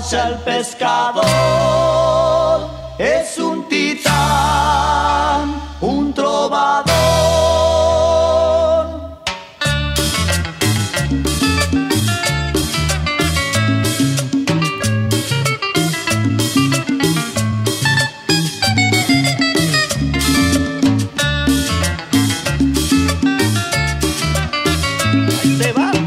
el pescador es un titán, un trovador. Ahí se va.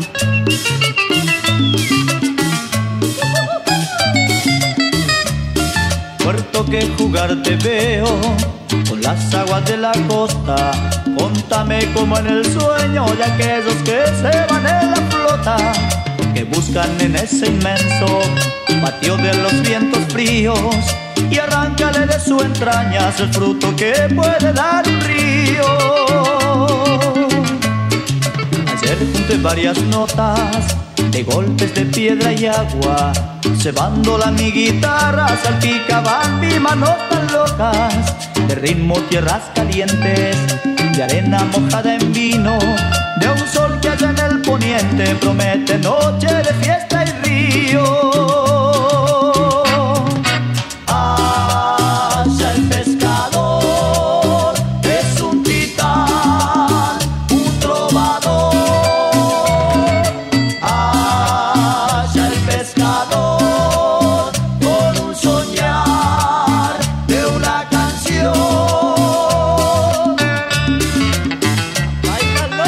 Puerto que jugar te veo con las aguas de la costa. Contame como en el sueño de aquellos que se van en la flota, que buscan en ese inmenso patio de los vientos fríos y arráncale de su entrañas el fruto que puede dar un río. Ayer junté varias notas de golpes de piedra y agua, cebándola mi guitarra, salpicaban mi manos tan locas, de ritmo tierras calientes, de arena mojada en vino, de un sol que allá en el poniente promete noche de fiesta y río. Hacia el pescador es un titán, un trovador. Hacia el pescador con un soñar de una canción. Báilalo.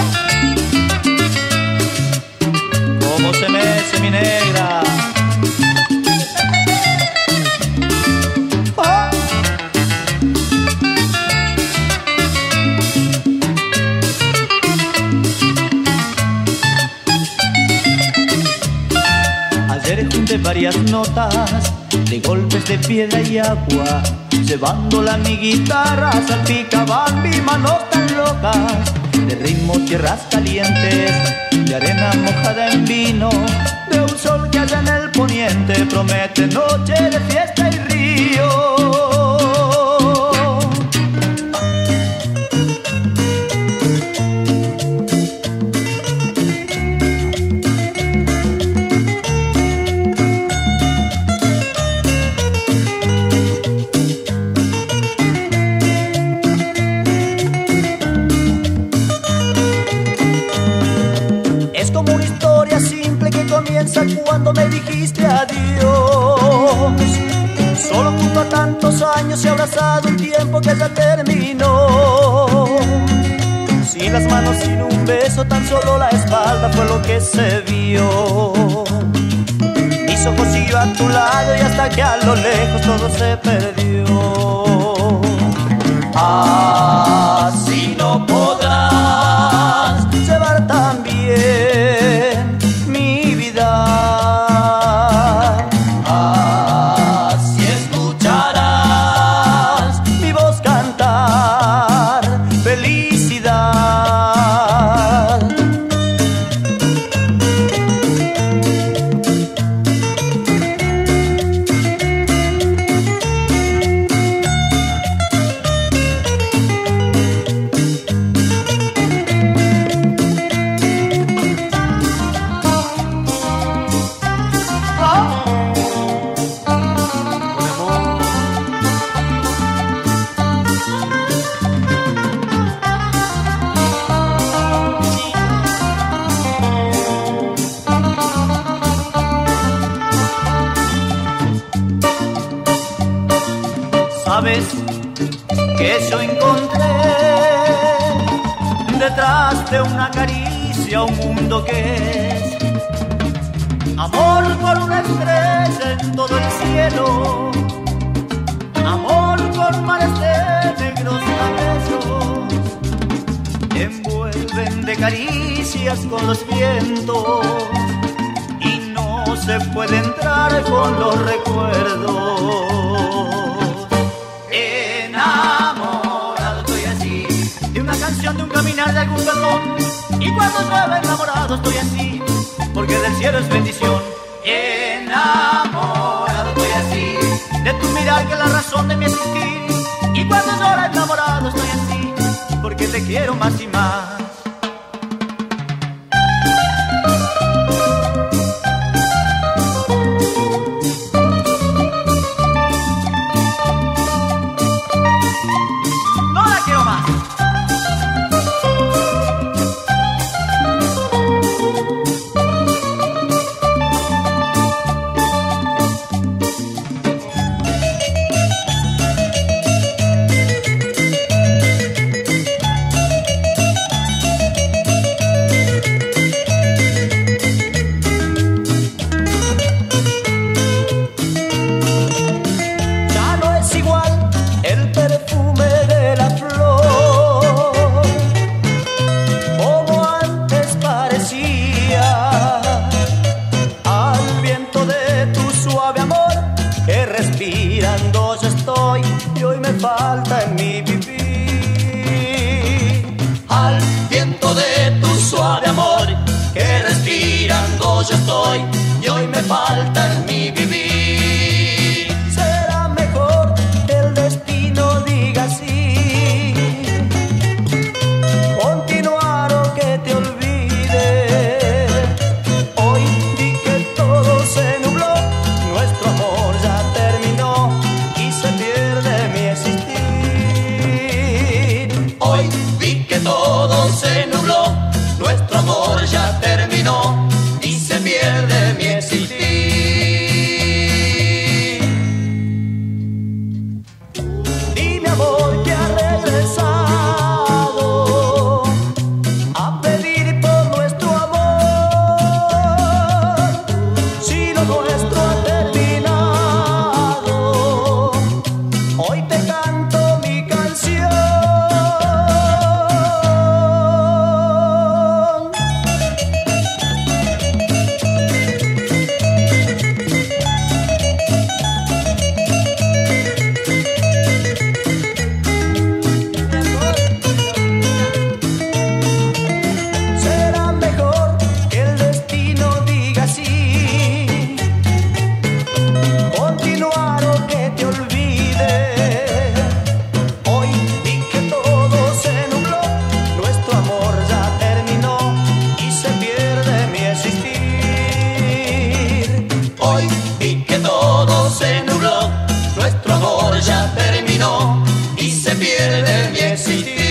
¿Cómo se mece mi negra? Ayer junté varias notas de golpes de piedra y agua, cebándola mi guitarra, salpicaban mis manos tan locas, de ritmo tierras calientes, de arena mojada en vino, de un sol que allá en el poniente promete noche de fiesta y río. Es como una historia simple que comienza cuando me dijiste adiós. Solo junto a tantos años y abrazado un tiempo que ya terminó. Sin las manos, sin un beso, tan solo la espalda fue lo que se vio. Mis ojos siguió a tu lado y hasta que a lo lejos todo se perdió. Así no podrás llevar tan bien mi vida. Así escucharás mi voz cantar felicidad. Sabes que yo encontré detrás de una caricia un mundo que es amor por una estrella en todo el cielo, amor por mares de negros cabellos, envuelven de caricias con los vientos y no se puede entrar con los recuerdos. Enamorado estoy así de una canción, de un caminar, de algún perdón, y cuando llueve enamorado estoy así porque del cielo es bendición. Enamorado estoy así de tu mirar, que es la razón de mi existir, y cuando llora enamorado estoy así porque te quiero más y más. falta en mi vivir. Al viento de tu suave amor, que respirando yo estoy, y hoy me falta en mi vivir. Será mejor que el destino diga sí, continuar o que te olvide. Hoy vi que todo se nubló, nuestro amor ya terminó y se pierde mi existir. Hoy vi que todo se nubló, nuestro amor ya terminó y se pierde mi existir. Dime amor que ha regresado a pedir por nuestro amor. Si lo nuestro ha terminado, hoy te canto mi canción. Será mejor que el destino diga sí, continuar o que te olvide. Hoy vi que todo se nubló, nuestro amor ya terminó y se pierde mi existir. Hoy vi que todo se nubló, nuestro amor ya terminó y se pierde mi existir.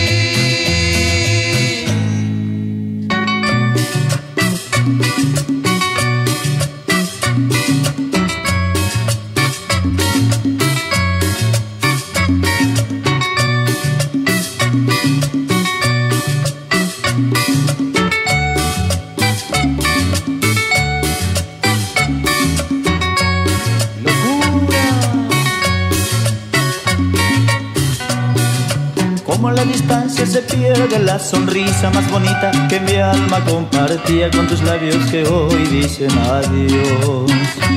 Como a la distancia se pierde la sonrisa más bonita que mi alma compartía con tus labios que hoy dicen adiós.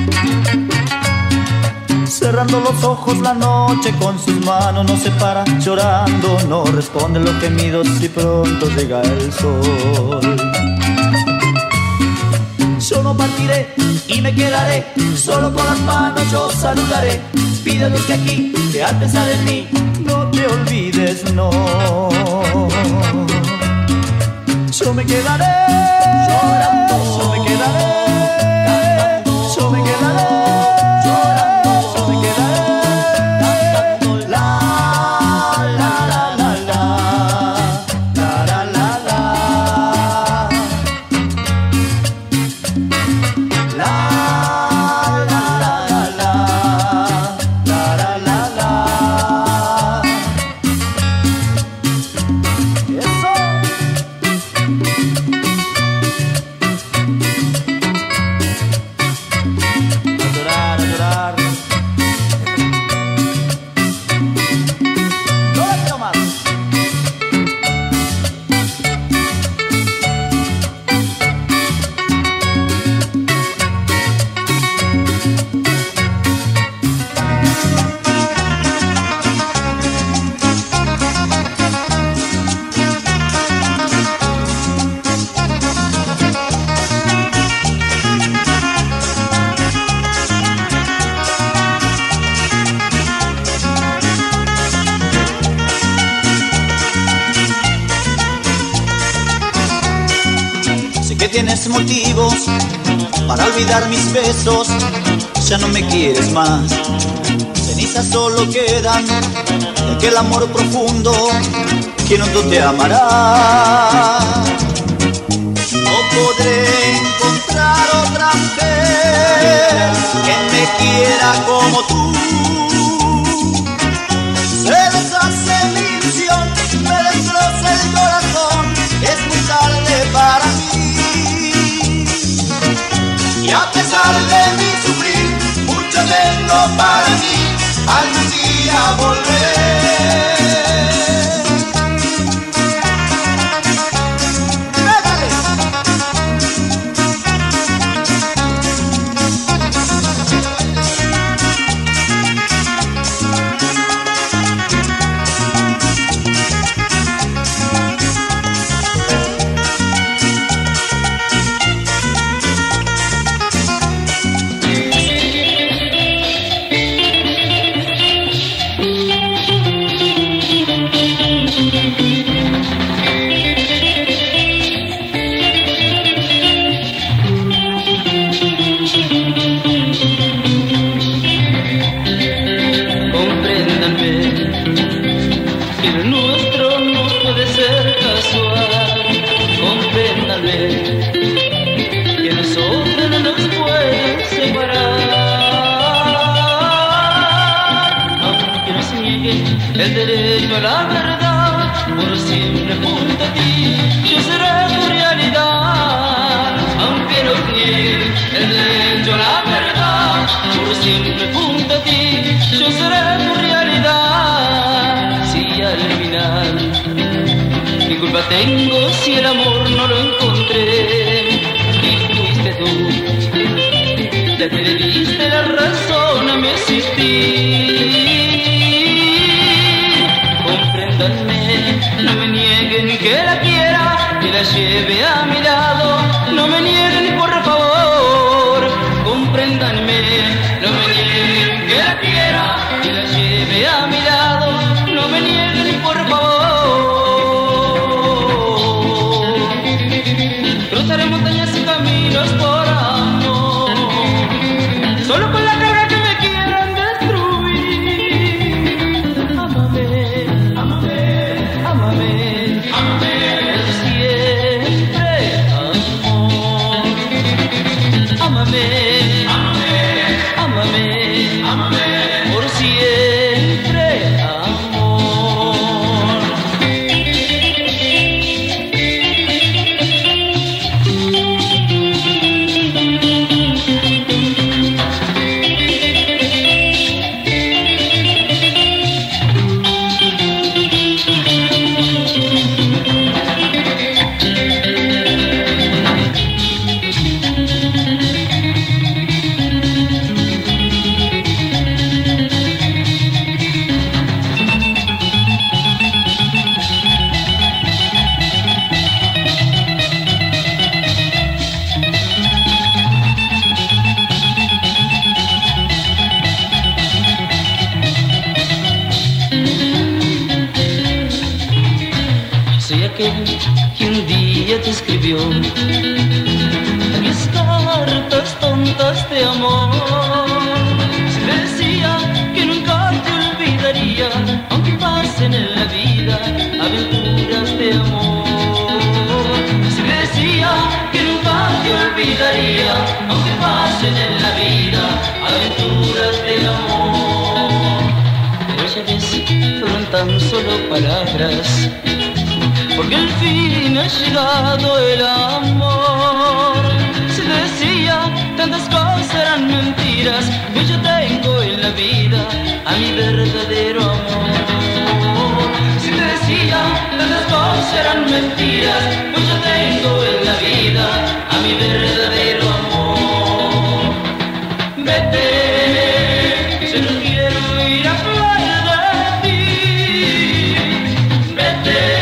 Cerrando los ojos la noche con sus manos nos separa, llorando no responde los gemidos y pronto llega el sol. Yo no partiré y me quedaré, solo con las manos yo saludaré. Pide a Dios que aquí, que al pensar en mí, no te olvides, no. Yo me quedaré llorando, yo me quedaré cantando, yo me quedaré llorando, yo me quedaré cantando. La la la la la la la la la la la la la la la. Eso. A llorar, a llorar. No la quiero más. Sé que tienes motivos para olvidar mis besos, ya no me quieres más. Cenizas solo quedan de aquel amor profundo que no te amará. No podré encontrar otra mujer que me quiera como tú. Se deshace mi ilusión, me destroza el corazón, es muy tarde para mí. Y a pesar de mi sufrir, mucho tengo para mí, algún día volveré. el derecho a la verdad, por siempre junto a ti, yo seré tu realidad. Aunque no niegue el derecho a la verdad, por siempre junto a ti, yo seré tu realidad. Si al final, ¿qué culpa tengo si el amor no lo encontré? Y fuiste tú, ya que le diste la razón a mi existir. Compréndanme, no me nieguen que la quiera, que la lleve a mi lado, no me nieguen por favor. Compréndanme, no me nieguen que la quiera, que la lleve a mi lado, no me nieguen por favor. Cruzaré montañas y caminos por amor, solo con la cabra que me quieran destruir. Ámame, ámame, ámame, ámame, siempre amor. Ámame, ámame, ámame, ámame, por siempre amor. Soy aquel que un día te escribió mis cartas tontas de amor. Se decía que nunca te olvidaría, aunque pasen en la vida aventuras de amor. Se decía que nunca te olvidaría, aunque pasen en la vida aventuras de amor. Pero ya ves, fueron tan solo palabras, porque al fin ha llegado el amor. Se decía tantas cosas eran mentiras, pues yo tengo en la vida a mi verdadero amor. Se decía tantas cosas eran mentiras, pues yo tengo en la vida a mi verdadero amor. Vete, que yo no quiero ir a hablar de ti. Vete,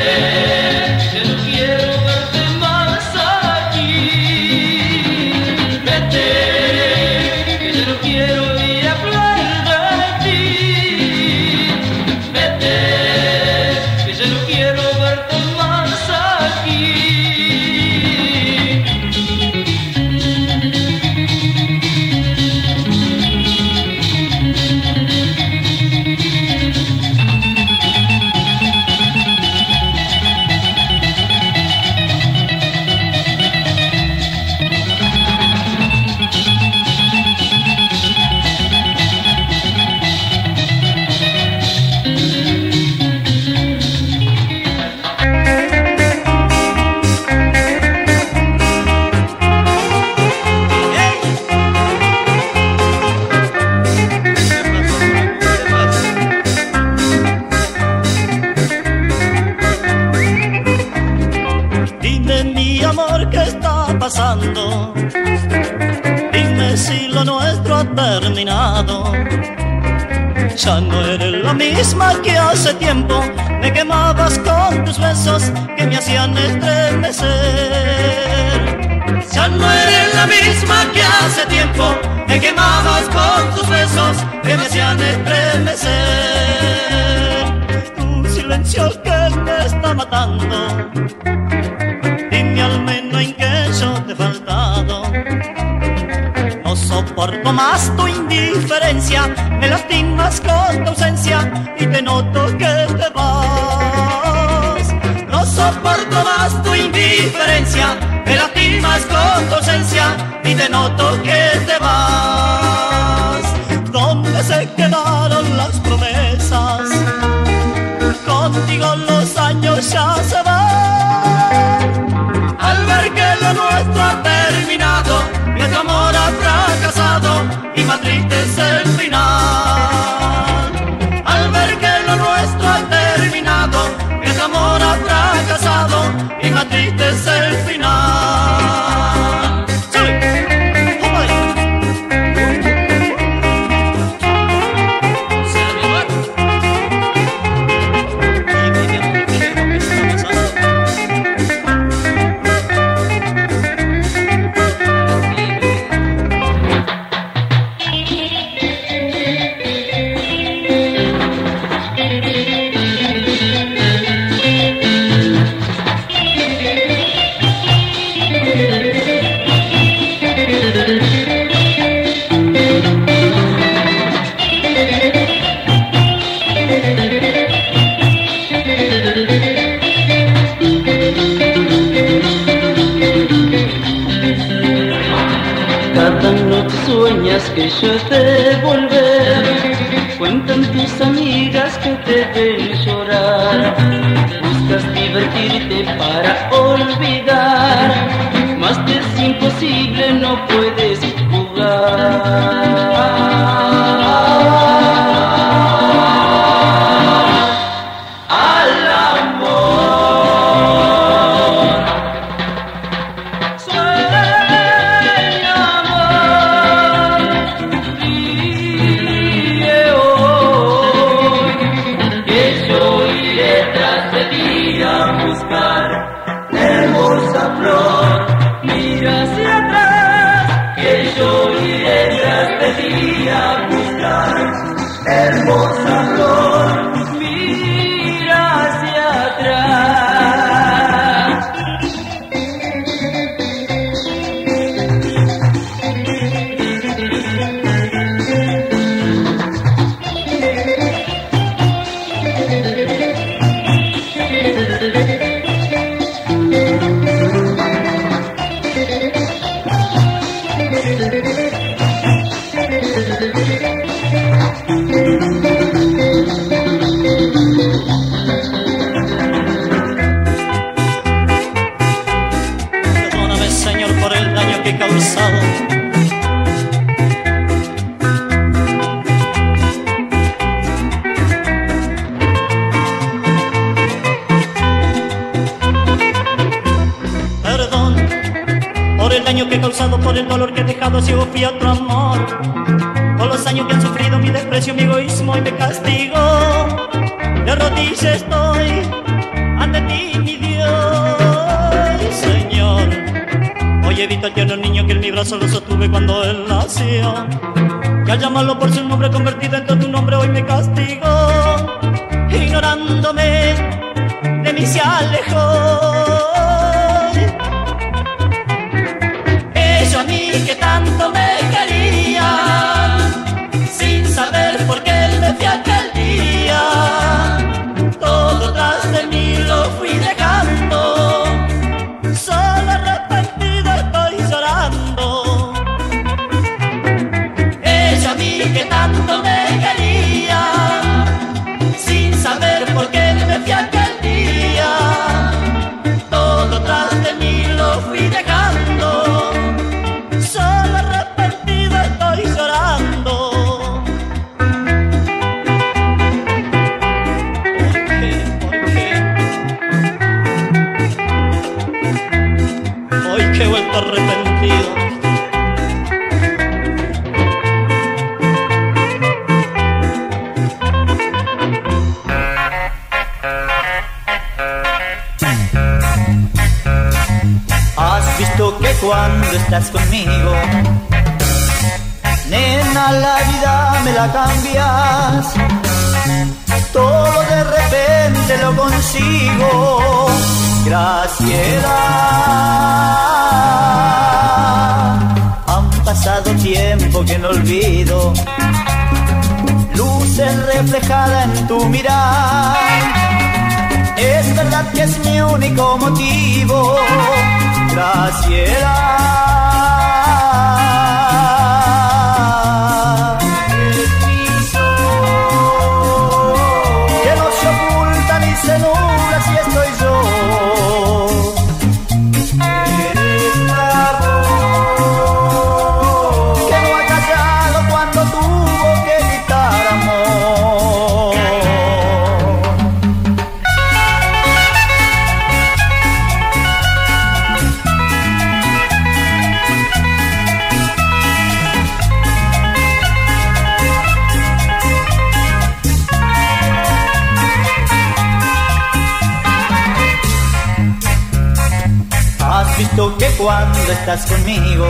dime si lo nuestro ha terminado. Ya no eres la misma que hace tiempo, me quemabas con tus besos que me hacían estremecer. Ya no eres la misma que hace tiempo, me quemabas con tus besos que me hacían estremecer. Tu silencio que me está matando, dime al menos en qué yo te he faltado. No soporto más tu indiferencia, me lastimas con tu ausencia y te noto que te vas. No soporto más tu indiferencia, me lastimas con tu ausencia y te noto que te vas. ¿Dónde se quedaron las promesas contigo los años ya se van. Al ver que lo nuestro ha terminado, nuestro amor ha fracasado y más triste es el final. Al ver que lo nuestro ha terminado, nuestro amor ha fracasado y más triste es el final. ¡Sí! Cada noche sueñas que yo te volver, cuentan tus amigas que te ven llorar, buscas divertirte para olvidar, mas te es imposible, no puedes jugar al amor. Sueña, amor, ríe hoy, que yo iré tras de ti a buscar hermosa flor. Mira hacia atrás, que yo iré tras de ti a buscar hermosa flor. Mira hacia atrás. Perdóname, Señor, por el daño que he causado. Perdón por el daño que he causado, por el dolor que he dejado, ciego fui a otro amor. Por los años que han sufrido mi desprecio, mi egoísmo y me castigo. De rodillas estoy ante ti, mi Dios, Señor. Hoy evito al tierno niño que en mi brazo lo sostuve cuando él nació. Que al llamarlo por su nombre convertido en todo tu nombre hoy me castigo. Ignorándome de mí se alejó. Ella a mí que tanto me quería, sin saber por qué él me fui aquel día. Todo tras de mí lo fui dejando, solo arrepentido estoy llorando. Ella a mí que tanto me quería, sin saber por qué él me fui aquel día. Todo tras de mí lo fui dejando, solo arrepentido estoy llorando. Hoy que he vuelto arrepentido. Has visto que cuando estás conmigo, nena, la vida me la cambias. Todo de repente lo consigo. Graciela, han pasado tiempo que no olvido, luces reflejadas en tu mirar. Es verdad que es mi único motivo, Graciela. Que no se oculta ni se visto que cuando estás conmigo,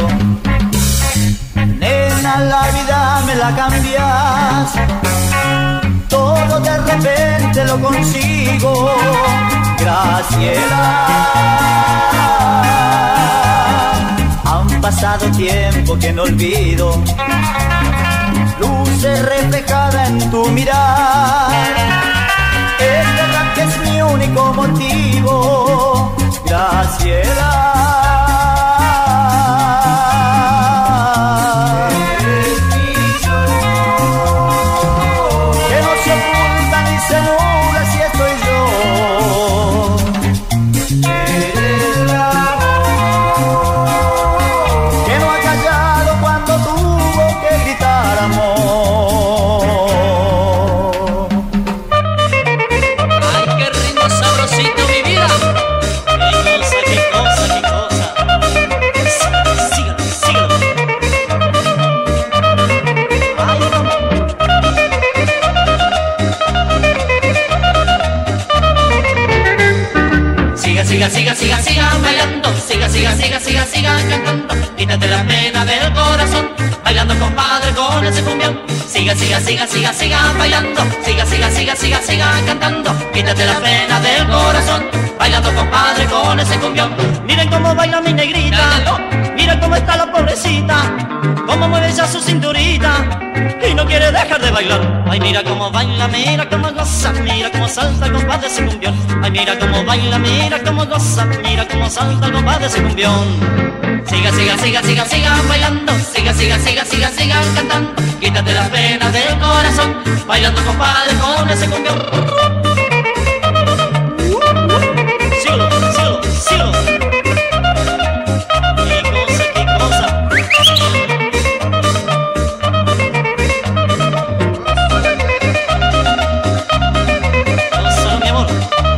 nena, la vida me la cambias. Todo de repente lo consigo, Graciela. Han pasado tiempo que no olvido, luces reflejada en tu mirar. Es verdad que es mi único motivo, Graciela. Siga bailando, siga cantando, quítate la pena del corazón, bailando compadre con ese cumbión. Siga bailando, siga cantando, quítate la pena del corazón, bailando compadre con ese cumbión. Miren cómo baila mi negrita, mira cómo está la pobrecita, cómo mueve ya su cinturita y no quiere dejar de bailar. Ay, mira cómo baila, mira cómo goza, mira cómo salta compadre ese cumbión. Ay, mira cómo baila, mira cómo goza, mira cómo salta compadre ese cumbión. Siga bailando, siga cantando, quítate las penas del corazón, bailando compadre con ese cumbión. Síguelo. Qué cosa. Cosa, mi amor.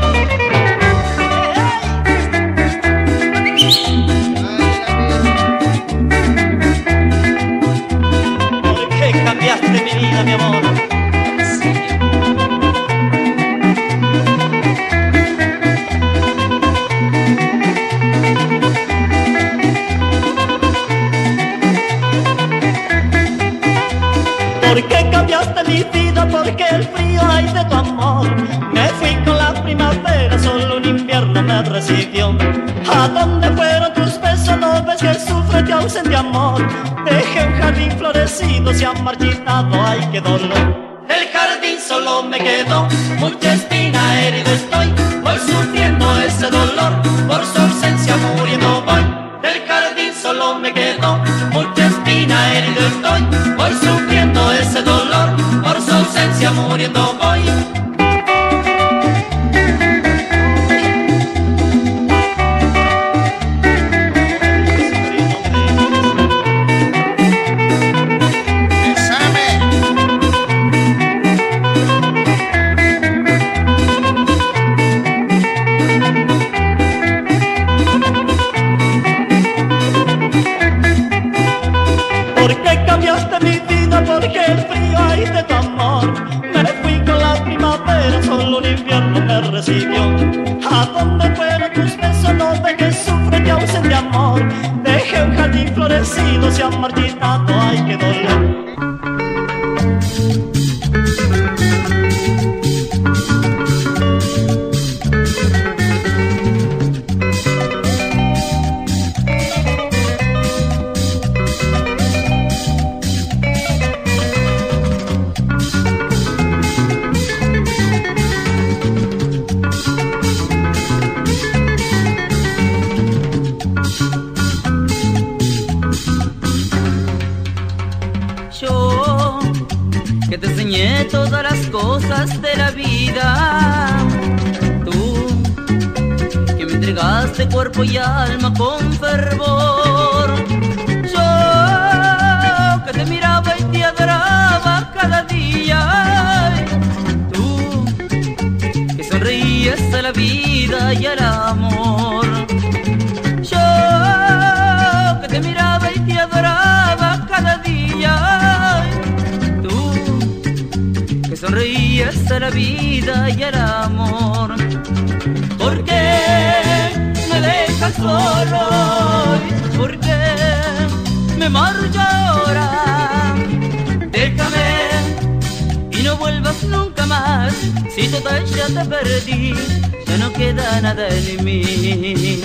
¿Por qué cambiaste mi vida, mi amor? ¿Por qué cambiaste mi vida? Porque el frío hay de tu amor. Me fui con la primavera, solo un invierno me recibió. ¿A dónde fueron tus besos? ¿No ves que sufre de ausencia amor? Dejé un jardín florecido, se ha marchitado, ay qué dolor. Del jardín solo me quedó mucha espina, herido estoy, voy sufriendo ese dolor, por su ausencia muriendo voy. Del jardín solo me quedó mucha espina, herido estoy, voy sufriendo ese dolor, por su ausencia muriendo voy. ¿Por qué cambiaste mi vida? Porque el frío hay de tu amor. Me fui con la primavera, solo un invierno me recibió. ¿A dónde fueron tus besos? No ves que sufre de ausencia de amor. Dejé un jardín florecido, se ha marchitado, ay qué dolor. Yo, que te enseñé todas las cosas de la vida, tú, que me entregaste cuerpo y alma con fervor. Yo, que te miraba y te adoraba cada día, tú, que sonreías a la vida y al amor. Yo, que te miraba y te adoraba cada día, tú, que sonreías a la vida y al amor. ¿Por qué me dejas dejas solo. ¿Por qué me marcho ahora? Déjame y no vuelvas nunca más. Si total ya te perdí, ya no queda nada en mí.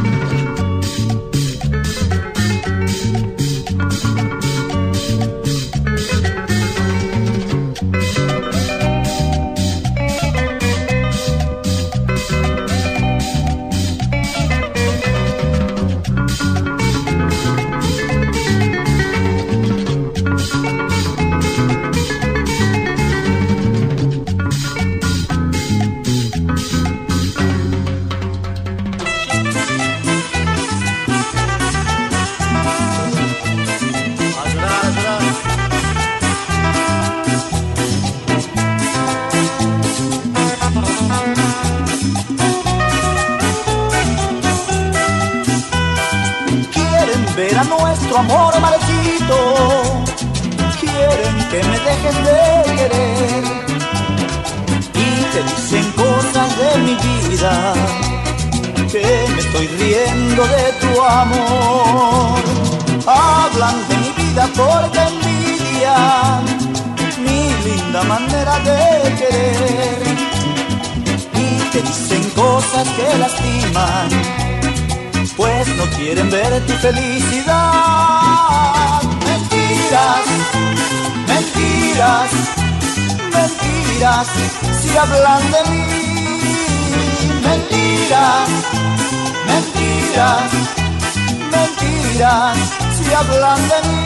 Ver a nuestro amor marchito, quieren que me dejes de querer y te dicen cosas de mi vida, que me estoy riendo de tu amor. Hablan de mi vida porque envidian mi linda manera de querer y te dicen cosas que lastiman, pues no quieren ver tu felicidad. Mentiras, mentiras, mentiras, si hablan de mí. Mentiras, mentiras, mentiras, si hablan de mí.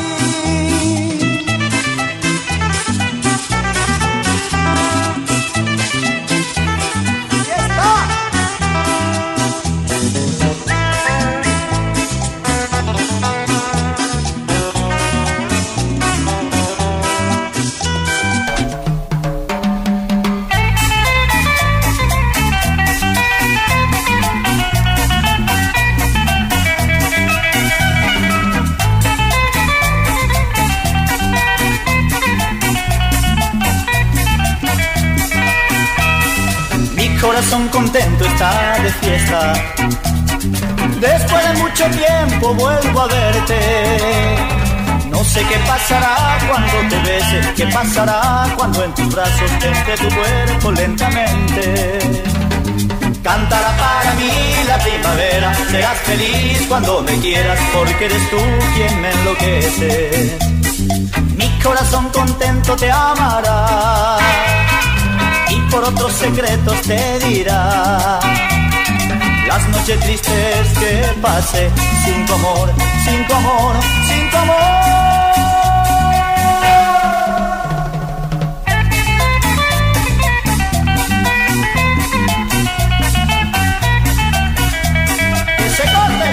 Corazón contento está de fiesta, después de mucho tiempo vuelvo a verte. No sé qué pasará cuando te bese, qué pasará cuando en tus brazos entre tu cuerpo lentamente. Cantará para mí la primavera, serás feliz cuando me quieras, porque eres tú quien me enloquece. Mi corazón contento te amará y por otros secretos te dirá las noches tristes que pasé sin tu amor, sin tu amor, sin tu amor. ¡Que se corte!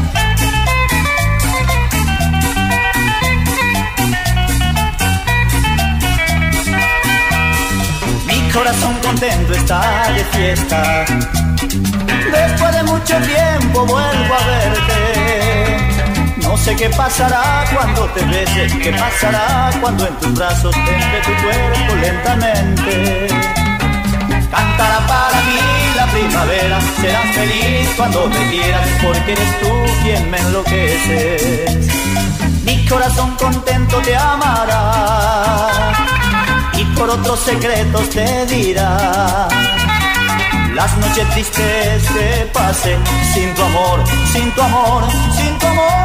Corazón contento está de fiesta, después de mucho tiempo vuelvo a verte. No sé qué pasará cuando te bese, qué pasará cuando en tus brazos entre tu cuerpo lentamente. Cantará para mí la primavera, serás feliz cuando me quieras, porque eres tú quien me enloqueces. Mi corazón contento te amará y por otros secretos te dirá las noches tristes que pasé sin tu amor, sin tu amor, sin tu amor.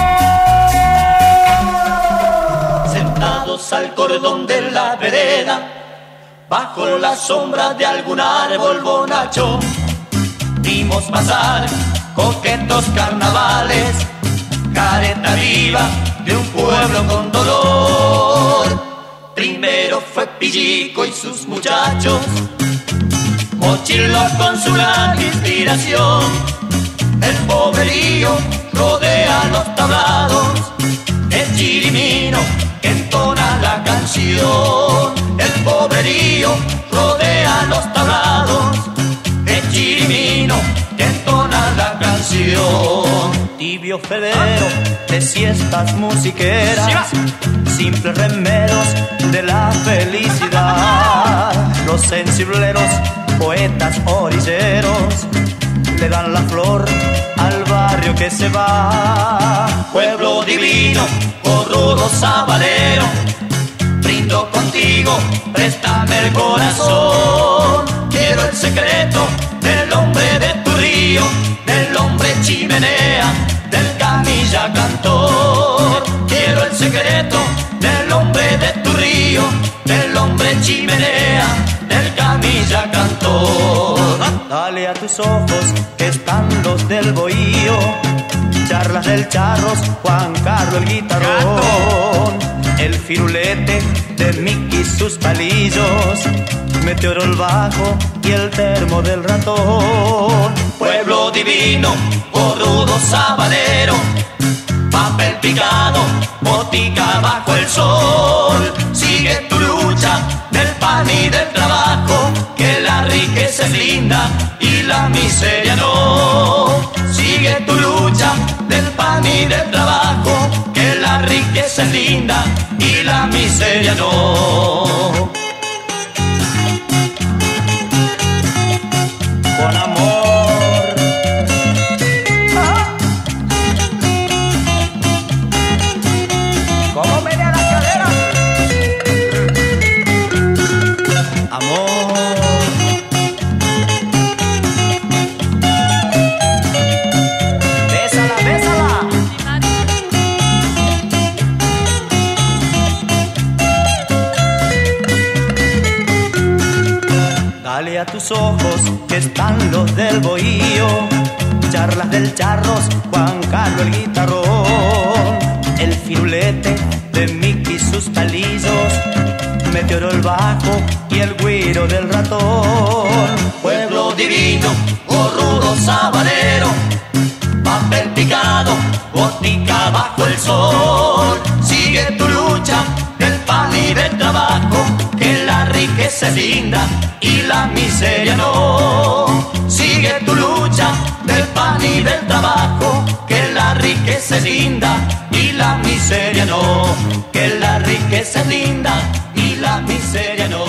Sentados al cordón de la vereda, bajo la sombra de algún árbol bonacho, vimos pasar coquetos carnavales, careta viva de un pueblo con dolor. Primero fue Pillico y sus muchachos, Mochilo con su gran inspiración. El pobrerío rodea los tablados, el chirimino que entona la canción. El pobrerío rodea los tablados, el chirimino que entona la canción. Tibio febrero de siestas musiqueras, simples remeros de la felicidad. Los sensibleros poetas orilleros le dan la flor al barrio que se va. Pueblo divino, oh rudo sabalero, brindo contigo, préstame el corazón. Quiero el secreto del hombre de tu río, del hombre chimenea, del camilla cantor. Quiero el secreto del hombre de tu río, del hombre chimenea, del camilla cantor. Dale a tus ojos que están los del bohío, charlas del Charros, Juan Carlos el guitarrón, el firulete de Mickey sus palillos, Meteoro el bajo y el termo del ratón. Pueblo divino, oh rudo sabalero, papel picado, botica bajo el sol. Sigue tu lucha del pan y del trabajo, que la riqueza es linda y la miseria no. Sigue tu lucha del pan y del trabajo, que la riqueza es linda y la miseria no. Con amor. ¿Cómo menea la cadera? Amor. Bésala, bésala. Dale a tus ojos que están los del bohío, charlas del Charros, Juan Carlos el guitarrón, el firulete de Mickey sus palillos, Meteoro el bajo y el güiro del ratón. Pueblo divino, oh rudo sabalero, papel picado, botica bajo el sol. Sigue tu lucha del pan y del trabajo, que la riqueza es linda y la miseria no. Sigue tu lucha del pan y del trabajo, que la riqueza es linda y la miseria no. Que la riqueza es linda y la miseria no.